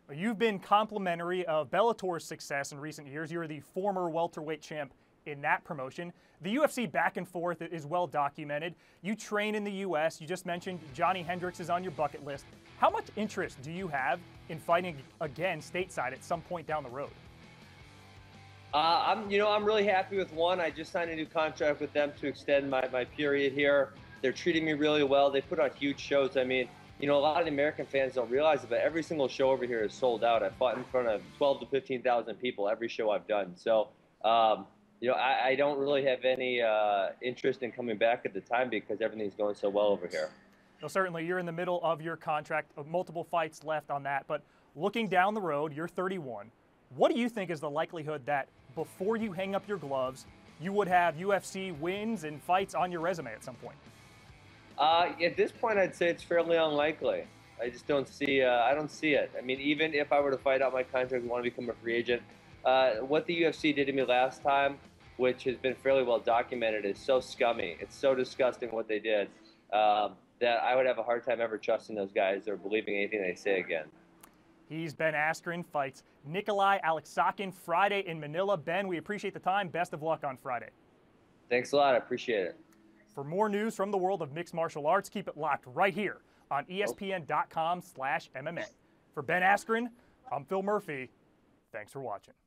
You've been complimentary of Bellator's success in recent years. You're the former welterweight champ in that promotion. The UFC back and forth is well documented. You train in the U.S. You just mentioned Johnny Hendricks is on your bucket list. How much interest do you have in fighting again stateside at some point down the road? I'm really happy with one. I just signed a new contract with them to extend my period here. They're treating me really well. They put on huge shows. I mean, a lot of the American fans don't realize it, but every single show over here is sold out. I fought in front of 12 to 15,000 people every show I've done. So, I don't really have any interest in coming back at the time because everything's going so well over here. Well, certainly you're in the middle of your contract, multiple fights left on that. But looking down the road, you're 31. What do you think is the likelihood that before you hang up your gloves, you would have UFC wins and fights on your resume at some point? At this point, I'd say it's fairly unlikely. I just don't see. I don't see it. I mean, even if I were to fight out my contract and want to become a free agent, what the UFC did to me last time, which has been fairly well documented, is so scummy. It's so disgusting what they did that I would have a hard time ever trusting those guys or believing anything they say again. He's Ben Askren, fights Nikolai Alexakin Friday in Manila. Ben, we appreciate the time. Best of luck on Friday. Thanks a lot. I appreciate it. For more news from the world of mixed martial arts, keep it locked right here on ESPN.com/MMA. For Ben Askren, I'm Phil Murphy. Thanks for watching.